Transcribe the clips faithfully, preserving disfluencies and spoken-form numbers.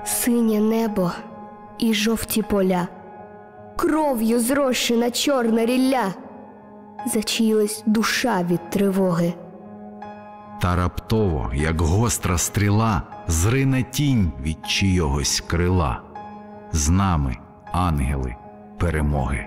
Синє небо і жовті поля, кров'ю зрощена чорна рілля, зачаїлась душа від тривоги. Та раптово, як гостра стріла, зрине тінь від чийогось крила. З нами ангели перемоги.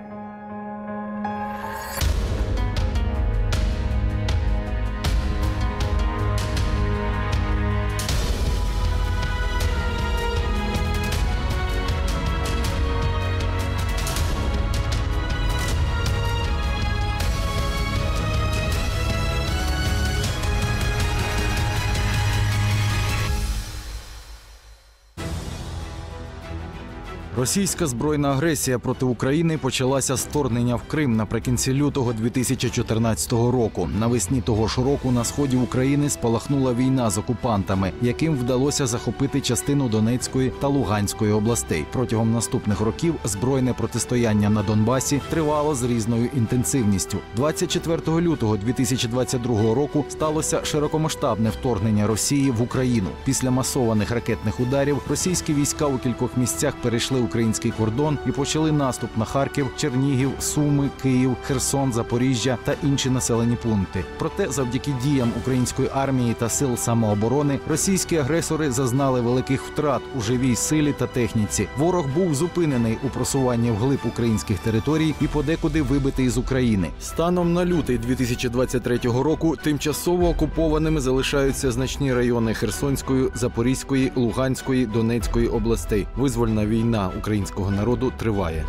Російська збройна агресія проти України почалася з вторгнення в Крим наприкінці лютого дві тисячі чотирнадцятого року. Навесні того ж року на сході України спалахнула війна з окупантами, яким вдалося захопити частину Донецької та Луганської областей. Протягом наступних років збройне протистояння на Донбасі тривало з різною інтенсивністю. двадцять четвертого лютого дві тисячі двадцять другого року сталося широкомасштабне вторгнення Росії в Україну. Після масованих ракетних ударів російські війська у кількох місцях перейшли український кордон і почали наступ на Харків, Чернігів, Суми, Київ, Херсон, Запоріжжя та інші населені пункти. Проте завдяки діям української армії та сил самооборони російські агресори зазнали великих втрат у живій силі та техніці. Ворог був зупинений у просуванні вглиб українських територій і подекуди вибитий з України. Станом на лютий дві тисячі двадцять третього року тимчасово окупованими залишаються значні райони Херсонської, Запорізької, Луганської, Донецької областей. Визвольна війна українського народу триває.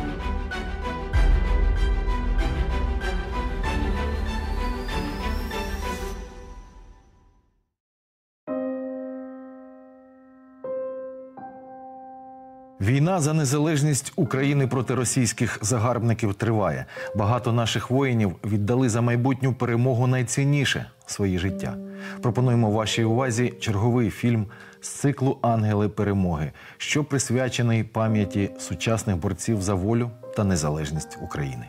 Війна за незалежність України проти російських загарбників триває. Багато наших воїнів віддали за майбутню перемогу найцінніше – свої життя. Пропонуємо вашій увазі черговий фільм з циклу «Ангели перемоги», що присвячений пам'яті сучасних борців за волю та незалежність України.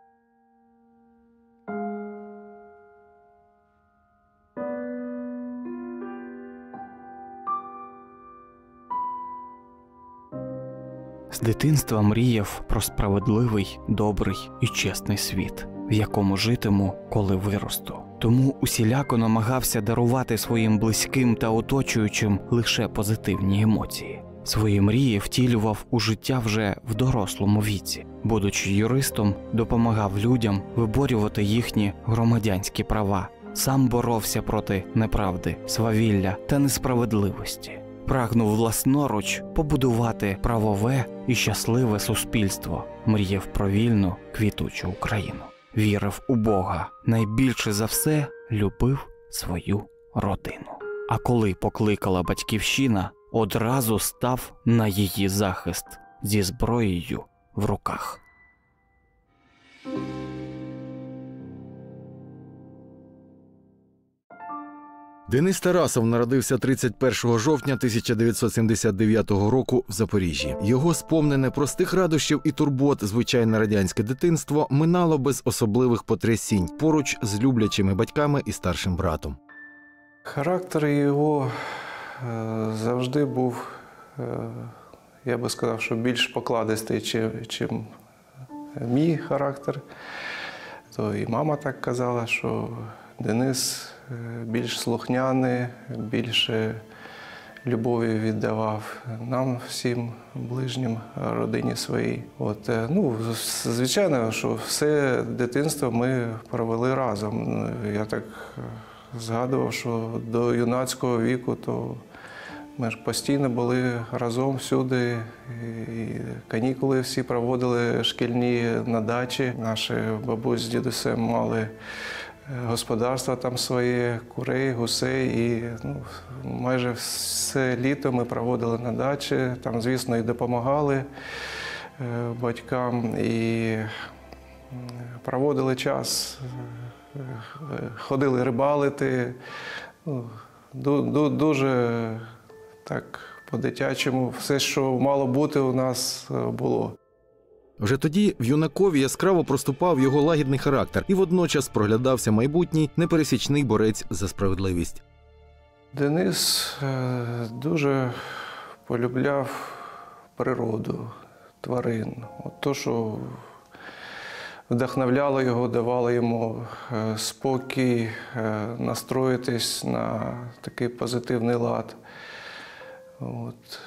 З дитинства мріяв про справедливий, добрий і чесний світ, в якому житиму, коли виросту. Тому усіляко намагався дарувати своїм близьким та оточуючим лише позитивні емоції. Свої мрії втілював у життя вже в дорослому віці. Будучи юристом, допомагав людям виборювати їхні громадянські права. Сам боровся проти неправди, свавілля та несправедливості. Прагнув власноруч побудувати правове і щасливе суспільство. Мріяв про вільну, квітучу Україну. Вірив у Бога. Найбільше за все любив свою родину. А коли покликала батьківщина, одразу став на її захист зі зброєю в руках. Денис Тарасов народився тридцять першого жовтня тисяча дев'ятсот сімдесят дев'ятого року в Запоріжжі. Його сповнене простих радощів і турбот звичайне радянське дитинство минало без особливих потрясінь, поруч з люблячими батьками і старшим братом. Характер його завжди був, я би сказав, що більш покладистий, чим мій характер. То і мама так казала, що Денис більш слухняний, більше любові віддавав нам, всім ближнім, родині своїй. От, ну, звичайно, що все дитинство ми провели разом. Я так згадував, що до юнацького віку то ми ж постійно були разом всюди. І канікули всі проводили шкільні на дачі. Наші бабусь з дідусем мали господарство там своє, курей, гусей, і ну, майже все літо ми проводили на дачі. Там, звісно, і допомагали батькам, і проводили час, ходили рибалити. Ну, дуже так по-дитячому. Все, що мало бути, у нас було. Вже тоді в юнакові яскраво проступав його лагідний характер і водночас проглядався майбутній непересічний борець за справедливість. Денис дуже полюбляв природу, тварин. От то, що вдохновляло його, давало йому спокій, настроїтись на такий позитивний лад. От.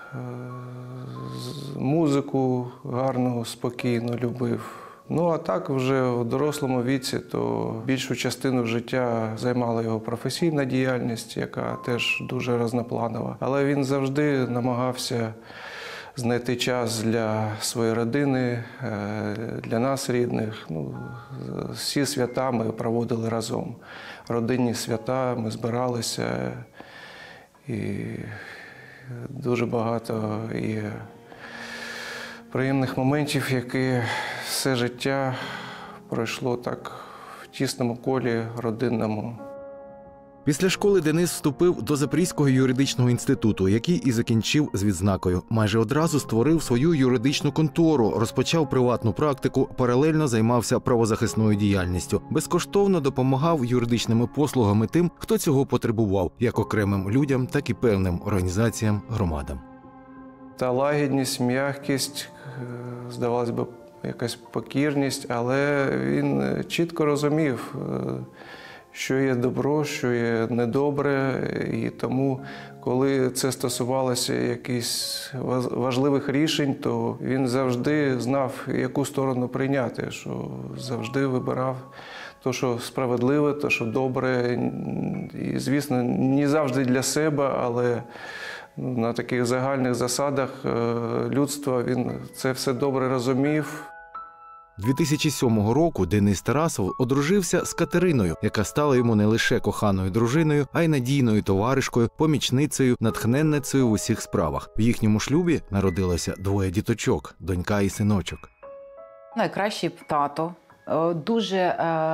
Музику гарну, спокійно любив. Ну, а так вже в дорослому віці, то більшу частину життя займала його професійна діяльність, яка теж дуже різнопланова. Але він завжди намагався знайти час для своєї родини, для нас рідних. Ну, всі свята ми проводили разом. Родинні свята, ми збиралися, і дуже багато і приємних моментів, які все життя пройшло так в тісному колі родинному. Після школи Денис вступив до Запорізького юридичного інституту, який і закінчив з відзнакою. Майже одразу створив свою юридичну контору, розпочав приватну практику, паралельно займався правозахисною діяльністю. Безкоштовно допомагав юридичними послугами тим, хто цього потребував, як окремим людям, так і певним організаціям, громадам. Та лагідність, м'якість, здавалось би, якась покірність, але він чітко розумів, що є добро, що є недобре, і тому, коли це стосувалося якихось важливих рішень, то він завжди знав, яку сторону прийняти, що завжди вибирав те, що справедливе, те, що добре, і, звісно, не завжди для себе, але на таких загальних засадах людства він це все добре розумів. дві тисячі сьомого року Денис Тарасов одружився з Катериною, яка стала йому не лише коханою дружиною, а й надійною товаришкою, помічницею, натхненницею в усіх справах. В їхньому шлюбі народилося двоє діточок – донька і синочок. Найкращий тато, дуже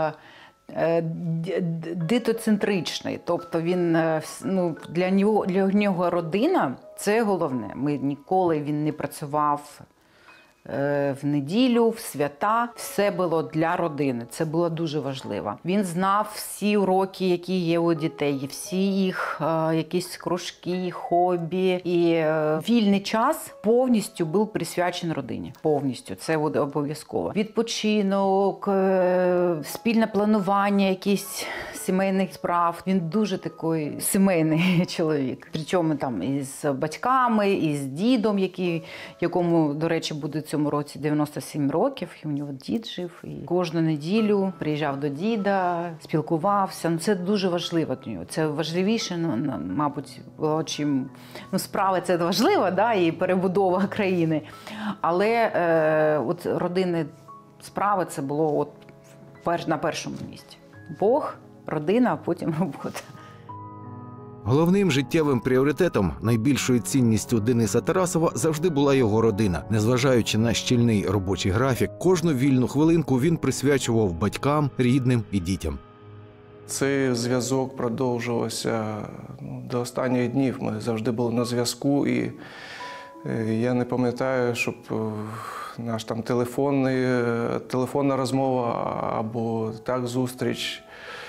дитоцентричний, тобто він, ну, для нього, для нього родина – це головне. Ми ніколи він не працював в неділю, в свята. Все було для родини. Це було дуже важливо. Він знав всі уроки, які є у дітей, всі їх е, якісь кружки, хобі. І е, вільний час повністю був присвячений родині. Повністю. Це буде обов'язково. Відпочинок, е, спільне планування якісь сімейних справ. Він дуже такий сімейний чоловік. Причому там із батьками, із дідом, який, якому, до речі, буде цьому році дев'яносто сім років, і у нього дід жив. І кожну неділю приїжджав до діда, спілкувався. Ну, це дуже важливо для нього. Це важливіше, ну, мабуть, було, чим ну, справи це важливо, да, і перебудова країни. Але е, от родинні справи це було от перш, на першому місці. Бог, родина, а потім робота. Головним життєвим пріоритетом, найбільшою цінністю Дениса Тарасова завжди була його родина. Незважаючи на щільний робочий графік, кожну вільну хвилинку він присвячував батькам, рідним і дітям. Цей зв'язок продовжувався ну, до останніх днів. Ми завжди були на зв'язку, і я не пам'ятаю, щоб наш там телефонний, телефонна розмова або так зустріч.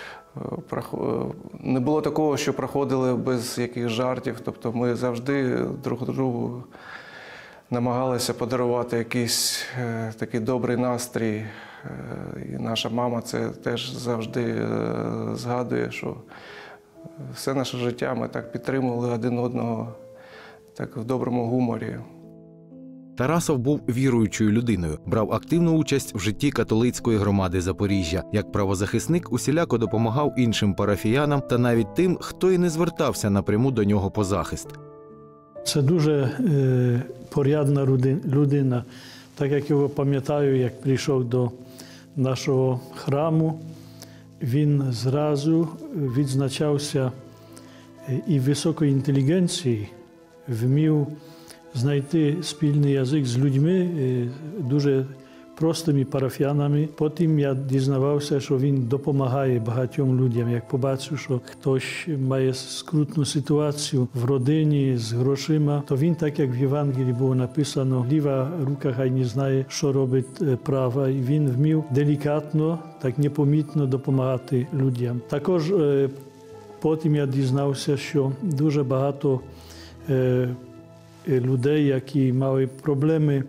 Не було такого, що проходили без якихось жартів. Тобто ми завжди друг другу намагалися подарувати якийсь е, такий добрий настрій. Е, і наша мама це теж завжди е, згадує, що все наше життя ми так підтримували один одного так в доброму гуморі. Тарасов був віруючою людиною, брав активну участь в житті католицької громади Запоріжжя. Як правозахисник усіляко допомагав іншим парафіянам та навіть тим, хто і не звертався напряму до нього по захист. Це дуже е, порядна людина. Так як я пам'ятаю, як прийшов до нашого храму, він зразу відзначався і високою інтелігенцією, вмів знайти спільний язик з людьми, дуже простими парафіянами. Потім я дізнавався, що він допомагає багатьом людям. Як побачив, що хтось має скрутну ситуацію в родині з грошима, то він, так як в Євангелії було написано, ліва рука хай не знає, що робить права. І він вмів делікатно, так непомітно допомагати людям. Також потім я дізнався, що дуже багато людей, які мали проблеми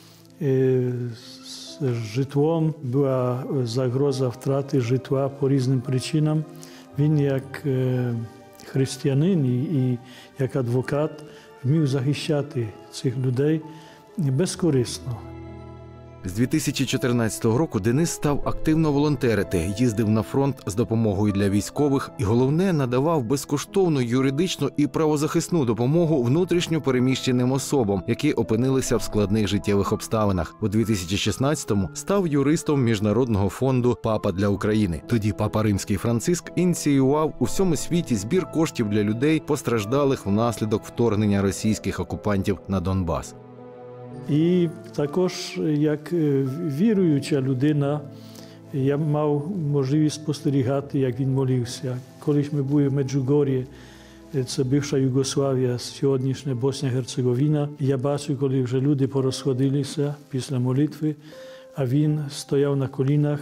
з житлом, була загроза втрати житла по різним причинам. Він як християнин і як адвокат вмів захищати цих людей безкорисно. З дві тисячі чотирнадцятого року Денис став активно волонтерити, їздив на фронт з допомогою для військових і, головне, надавав безкоштовну юридичну і правозахисну допомогу внутрішньо переміщеним особам, які опинилися в складних життєвих обставинах. У дві тисячі шістнадцятому став юристом Міжнародного фонду «Папа для України». Тоді папа Римський Франциск ініціював у всьому світі збір коштів для людей, постраждалих внаслідок вторгнення російських окупантів на Донбас. І також, як віруюча людина, я мав можливість спостерігати, як він молився. Коли ми були в Меджугор'ї, це бивша Югославія, сьогоднішня Босня-Герцеговина, я бачив, коли вже люди порозходилися після молитви, а він стояв на колінах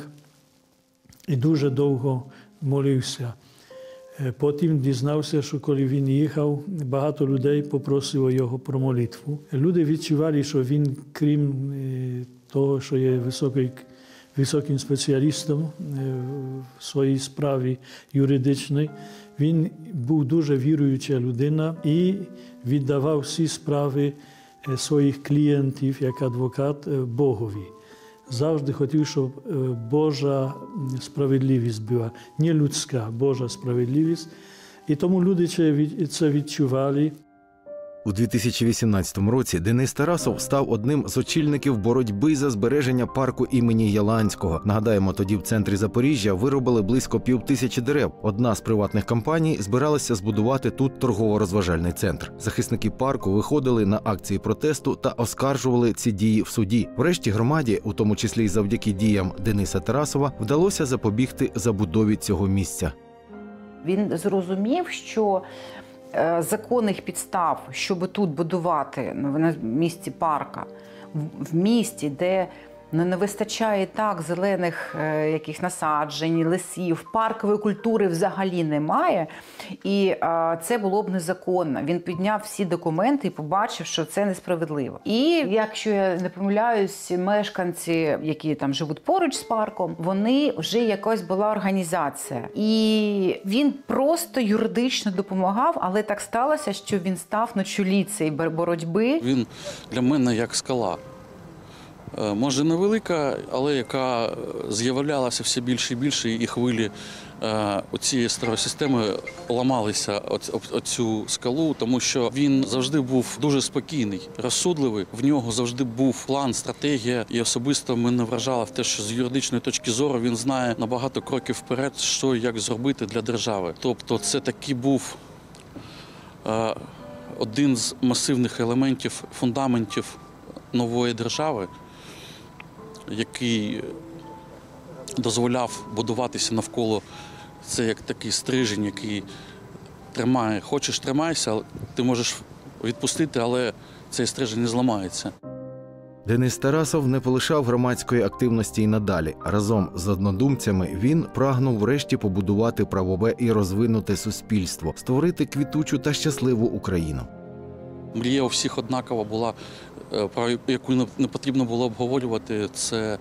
і дуже довго молився. Потім дізнався, що коли він їхав, багато людей попросило його про молитву. Люди відчували, що він, крім того, що є високий, високим спеціалістом в своїй справі юридичній, він був дуже віруюча людина і віддавав всі справи своїх клієнтів як адвокат Богові. Завжди хотів, щоб Божа справедливість була, не людська, Божа справедливість. І тому люди це відчували. У дві тисячі вісімнадцятому році Денис Тарасов став одним з очільників боротьби за збереження парку імені Яланського. Нагадаємо, тоді в центрі Запоріжжя вирубали близько пів тисячі дерев. Одна з приватних компаній збиралася збудувати тут торгово-розважальний центр. Захисники парку виходили на акції протесту та оскаржували ці дії в суді. Врешті громаді, у тому числі й завдяки діям Дениса Тарасова, вдалося запобігти забудові цього місця. Він зрозумів, що законних підстав, щоб тут будувати на місці парка, в місті, де не вистачає так зелених яких насаджень, лісів, паркової культури взагалі немає, і це було б незаконно. Він підняв всі документи і побачив, що це несправедливо. І, якщо я не помиляюсь, мешканці, які там живуть поруч з парком, вони вже якось була організація. І він просто юридично допомагав, але так сталося, що він став на чолі цієї боротьби. Він для мене як скала. Може невелика, але яка з'являлася все більше і більше, і хвилі цієї старої системи ламалися оцю скалу, тому що він завжди був дуже спокійний, розсудливий. В нього завжди був план, стратегія, і особисто мене вражало в те, що з юридичної точки зору він знає на багато кроків вперед, що і як зробити для держави. Тобто це такий був один з масивних елементів, фундаментів нової держави, який дозволяв будуватися навколо, це як такий стрижень, який тримає. Хочеш – тримайся, ти можеш відпустити, але цей стрижень не зламається. Денис Тарасов не полишав громадської активності й надалі. Разом з однодумцями він прагнув врешті побудувати правове і розвинуте суспільство, створити квітучу та щасливу Україну. Мрія у всіх однакова була, про яку не потрібно було обговорювати, це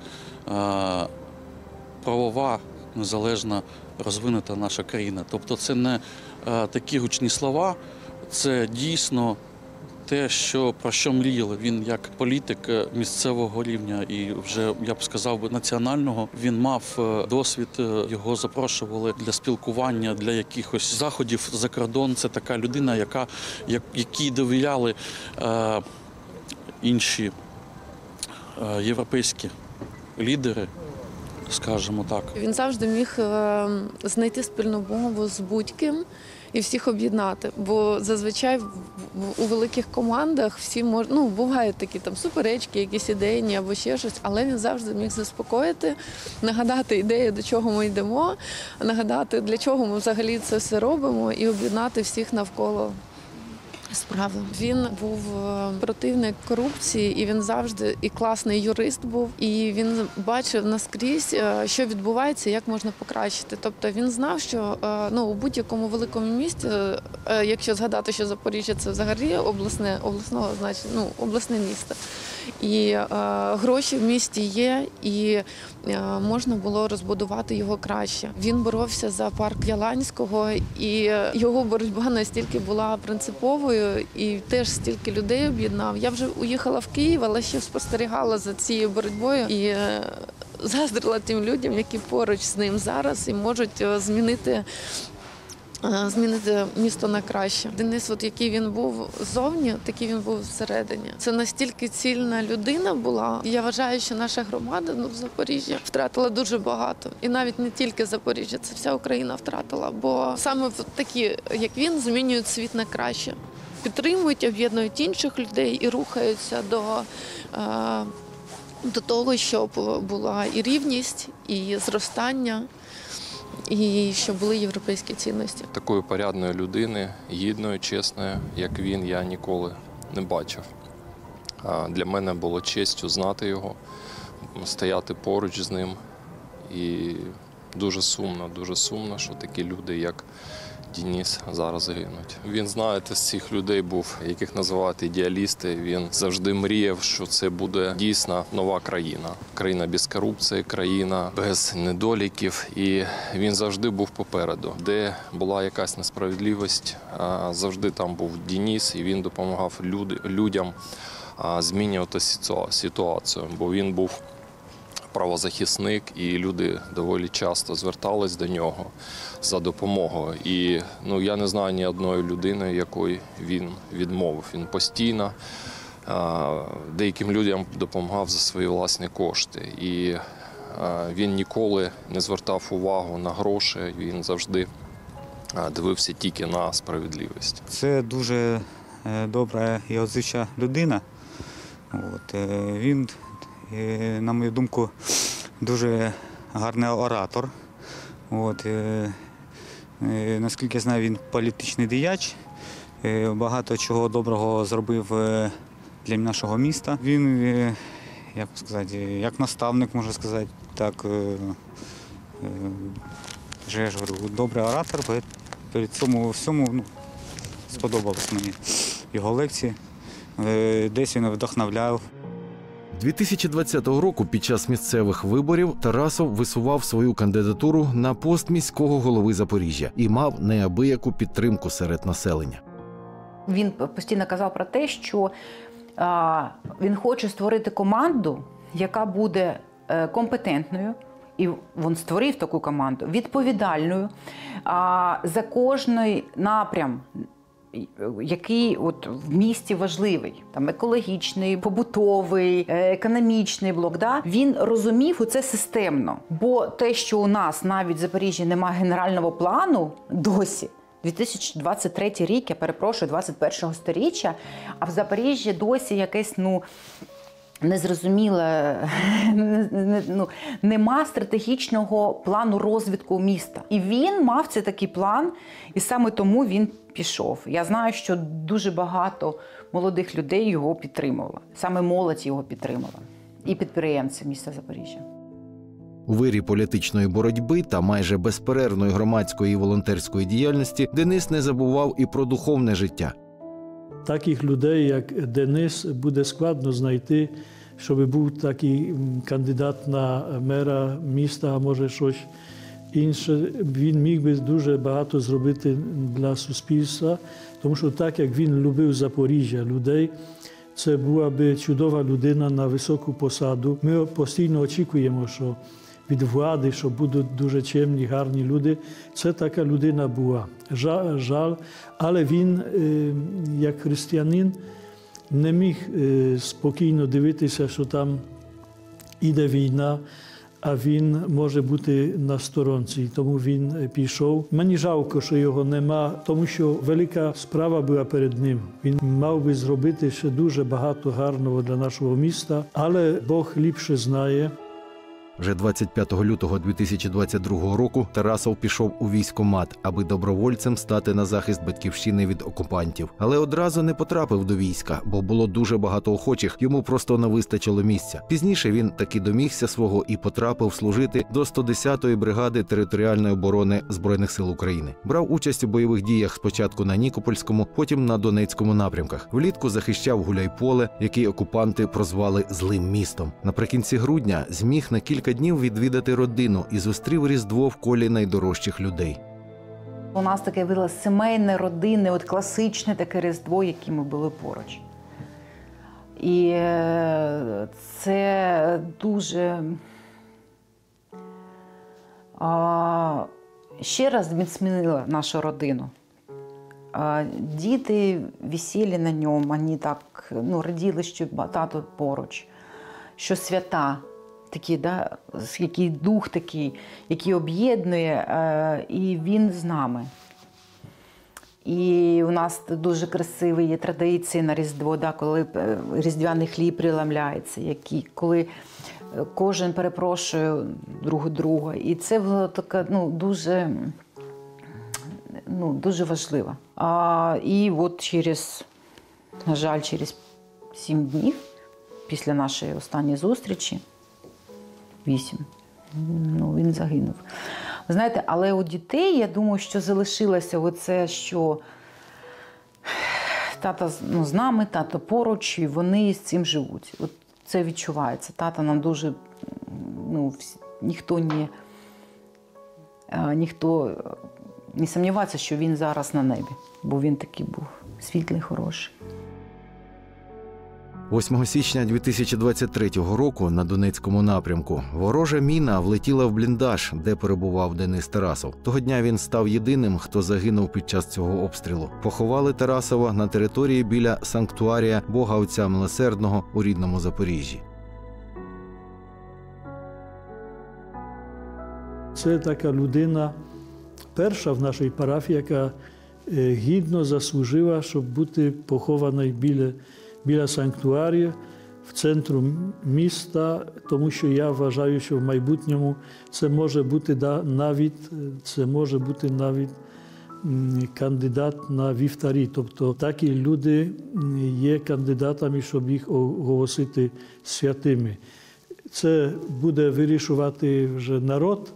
правова, незалежна, розвинута наша країна. Тобто це не такі гучні слова, це дійсно те, що, про що мріяли. Він як політик місцевого рівня і вже, я б сказав, би, національного, він мав досвід, його запрошували для спілкування, для якихось заходів за кордон. Це така людина, яка, якій довіряли е, інші е, європейські лідери, скажімо так. Він завжди міг е, знайти спільну мову з будь-ким і всіх об'єднати, бо зазвичай в, в, у великих командах всі мож, ну, бувають такі там суперечки, якісь ідейні або ще щось, але він завжди міг заспокоїти, нагадати ідею, до чого ми йдемо, нагадати, для чого ми взагалі це все робимо, і об'єднати всіх навколо справи. Він був противник корупції, і він завжди і класний юрист був, і він бачив наскрізь, що відбувається, як можна покращити. Тобто він знав, що ну, у будь-якому великому місті е, якщо згадати, що Запоріжжя це взагалі обласне, обласного, значить, ну, обласне місто. І е, гроші в місті є, і е, можна було розбудувати його краще. Він боровся за парк Яланського, і його боротьба настільки була принциповою, і теж стільки людей об'єднав. Я вже уїхала в Київ, але ще спостерігала за цією боротьбою і е, заздрила тим людям, які поруч з ним зараз і можуть е, змінити змінити місто на краще. Денис, от який він був ззовні, такий він був всередині. Це настільки цільна людина була. Я вважаю, що наша громада, ну, в Запоріжжі втратила дуже багато. І навіть не тільки Запоріжжя, це вся Україна втратила. Бо саме такі, як він, змінюють світ на краще. Підтримують, об'єднують інших людей і рухаються до, до того, щоб була і рівність, і зростання, і щоб були європейські цінності. Такої порядної людини, гідної, чесної, як він, я ніколи не бачив. Для мене було честю знати його, стояти поруч з ним. І дуже сумно, дуже сумно, що такі люди, як Денис, зараз гинуть. Він, знаєте, з цих людей був, яких називають ідеалісти. Він завжди мріяв, що це буде дійсно нова країна. Країна без корупції, країна без недоліків. І він завжди був попереду. Де була якась несправедливість, завжди там був Денис, і він допомагав людям змінювати ситуацію, бо він був правозахисник, і люди доволі часто звертались до нього за допомогою. І ну, я не знаю ні одної людини, якої він відмовив. Він постійно а, деяким людям допомагав за свої власні кошти. І а, він ніколи не звертав увагу на гроші, він завжди а, дивився тільки на справедливість. Це дуже добра і отзивча людина. От, він, на мою думку, дуже гарний оратор. От, е, е, наскільки я знаю, він політичний діяч, е, багато чого доброго зробив е, для нашого міста. Він, е, як сказати, як наставник, можна сказати, так, е, е, вже я ж говорю, добрий оратор, при цьому всьому ну, сподобалось мені його лекції, е, десь він вдохновляв. дві тисячі двадцятого року під час місцевих виборів Тарасов висував свою кандидатуру на пост міського голови Запоріжжя і мав неабияку підтримку серед населення. Він постійно казав про те, що а, він хоче створити команду, яка буде е, компетентною, і він створив таку команду, відповідальною а, за кожний напрям, який от в місті важливий, там екологічний, побутовий, економічний блок. Да? Він розумів оце системно. Бо те, що у нас навіть в Запоріжжі немає генерального плану досі, дві тисячі двадцять третій рік, я перепрошую, двадцять першого сторіччя, а в Запоріжжі досі якесь, ну, незрозуміле, ну, нема стратегічного плану розвитку міста. І він мав це такий план, і саме тому він пішов. Я знаю, що дуже багато молодих людей його підтримувало. Саме молодь його підтримала. І підприємці міста Запоріжжя. У вирі політичної боротьби та майже безперервної громадської і волонтерської діяльності Денис не забував і про духовне життя. Таких людей, як Денис, буде складно знайти, щоб був такий кандидат на мера міста, а може щось інше. Він міг би дуже багато зробити для суспільства, тому що так, як він любив Запоріжжя, людей, це була би чудова людина на високу посаду. Ми постійно очікуємо, що від влади, що будуть дуже чемні, гарні люди. Це така людина була. Жаль, жаль, але він, як християнин, не міг спокійно дивитися, що там іде війна, а він може бути на сторонці. Тому він пішов. Мені жалко, що його нема, тому що велика справа була перед ним. Він мав би зробити ще дуже багато гарного для нашого міста, але Бог ліпше знає. Вже двадцять п'ятого лютого дві тисячі двадцять другого року Тарасов пішов у військкомат, аби добровольцем стати на захист батьківщини від окупантів. Але одразу не потрапив до війська, бо було дуже багато охочих, йому просто не вистачило місця. Пізніше він таки домігся свого і потрапив служити до сто десятої бригади територіальної оборони Збройних сил України. Брав участь у бойових діях спочатку на Нікопольському, потім на Донецькому напрямках. Влітку захищав Гуляйполе, який окупанти прозвали «злим містом». Наприкінці грудня зміг на кілька днів відвідати родину і зустрів Різдво в колі найдорожчих людей. У нас таке було сімейне, родинне, от класичне таке Різдво, яке ми були поруч. І це дуже а, ще раз зміцнило нашу родину. А, діти висіли на ньому, вони так ну, раділи, що тато поруч, що свята. Такий, да, який дух такий, який об'єднує, е, і він з нами. І у нас дуже красиві є традиції на Різдво, да, коли різдвяний хліб приламляється, які, коли кожен перепрошує друг друга. І це було таке, ну, дуже, ну, дуже важливо. А, і от через, на жаль, через сім днів після нашої останньої зустрічі, Вісім. Ну, він загинув. Ви знаєте, але у дітей, я думаю, що залишилося оце, що тато ну, з нами, тато поруч, і вони з цим живуть. От це відчувається. Тато нам дуже, ну, ніхто не, ніхто не сумнівається, що він зараз на небі, бо він такий був світлий, хороший. восьмого січня дві тисячі двадцять третього року на Донецькому напрямку ворожа міна влетіла в бліндаж, де перебував Денис Тарасов. Того дня він став єдиним, хто загинув під час цього обстрілу. Поховали Тарасова на території біля санктуарія Бога Отця Милосердного у рідному Запоріжжі. Це така людина, перша в нашій парафії, яка гідно заслужила, щоб бути похованою біля біля санктуарію, в центру міста, тому що я вважаю, що в майбутньому це може бути навіть, це може бути навіть кандидат на вівтарі. Тобто такі люди є кандидатами, щоб їх оголосити святими. Це буде вирішувати вже народ,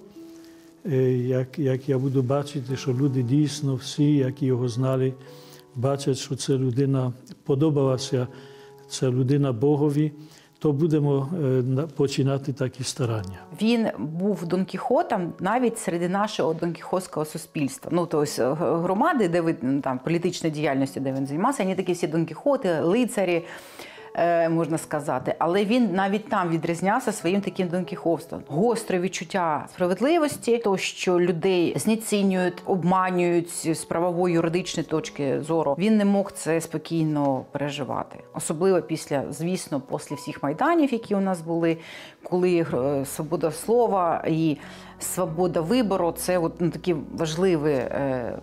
як, як я буду бачити, що люди дійсно всі, які його знали, бачать, що ця людина подобалася, ця людина Богові, то будемо починати такі старання. Він був Дон Кіхотом навіть серед нашого донкіхотського суспільства. Ну, тобто громади, де ви, там, політичної діяльності, де він займався, вони такі всі Дон Кіхоти, лицарі, можна сказати. Але він навіть там відрізнявся своїм таким донкіхотством. Гостре відчуття справедливості, то, що людей знецінюють, обманюють з правової юридичної точки зору. Він не мог це спокійно переживати. Особливо після, звісно, після всіх майданів, які у нас були, коли свобода слова і свобода вибору – це от, ну, такі важливі, е,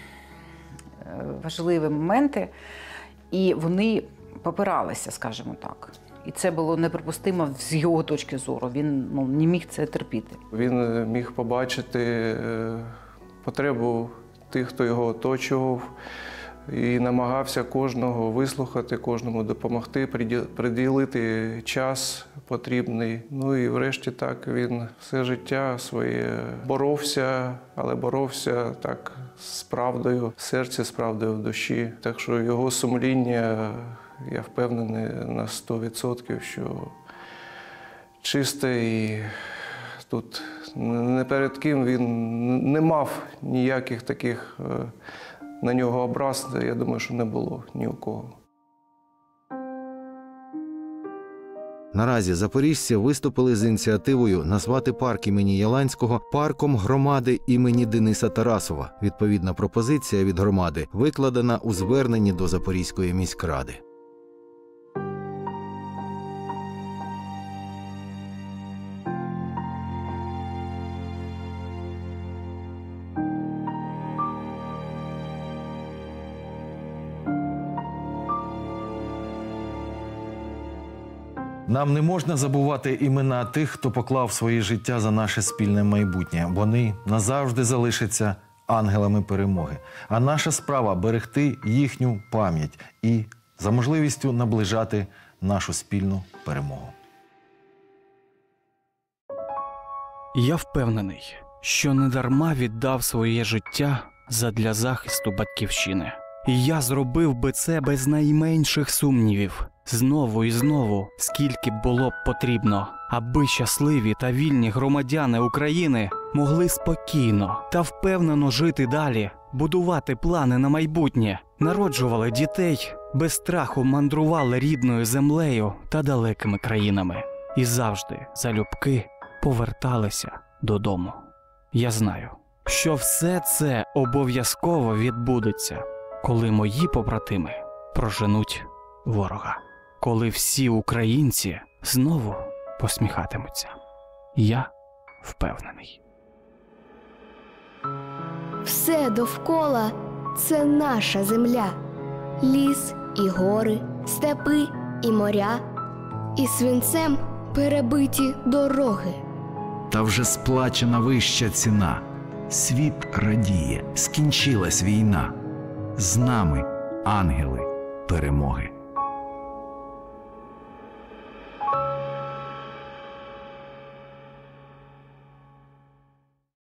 важливі моменти. І вони попиралися, скажімо так. І це було неприпустимо з його точки зору. Він ну, не міг це терпіти. Він міг побачити потребу тих, хто його оточував, і намагався кожного вислухати, кожному допомогти, приділити час потрібний. Ну і врешті так він все життя своє боровся, але боровся так з правдою в серці, з правдою в душі. Так що його сумління, я впевнений на сто відсотків, що чисте, і тут не перед ким він не мав ніяких таких на нього образ, я думаю, що не було ні у кого. Наразі запоріжці виступили з ініціативою назвати парк імені Яланського парком громади імені Дениса Тарасова. Відповідна пропозиція від громади викладена у зверненні до Запорізької міськради. Нам не можна забувати імена тих, хто поклав своє життя за наше спільне майбутнє. Вони назавжди залишаться ангелами перемоги. А наша справа – берегти їхню пам'ять і за можливістю наближати нашу спільну перемогу. Я впевнений, що недарма віддав своє життя задля захисту Батьківщини. І я зробив би це без найменших сумнівів. Знову і знову, скільки б було б потрібно, аби щасливі та вільні громадяни України могли спокійно та впевнено жити далі, будувати плани на майбутнє, народжували дітей, без страху мандрували рідною землею та далекими країнами і завжди залюбки поверталися додому. Я знаю, що все це обов'язково відбудеться, коли мої побратими проженуть ворога, коли всі українці знову посміхатимуться. Я впевнений. Все довкола – це наша земля. Ліс і гори, степи і моря, і свинцем перебиті дороги. Та вже сплачена вища ціна. Світ радіє, скінчилась війна. З нами ангели перемоги.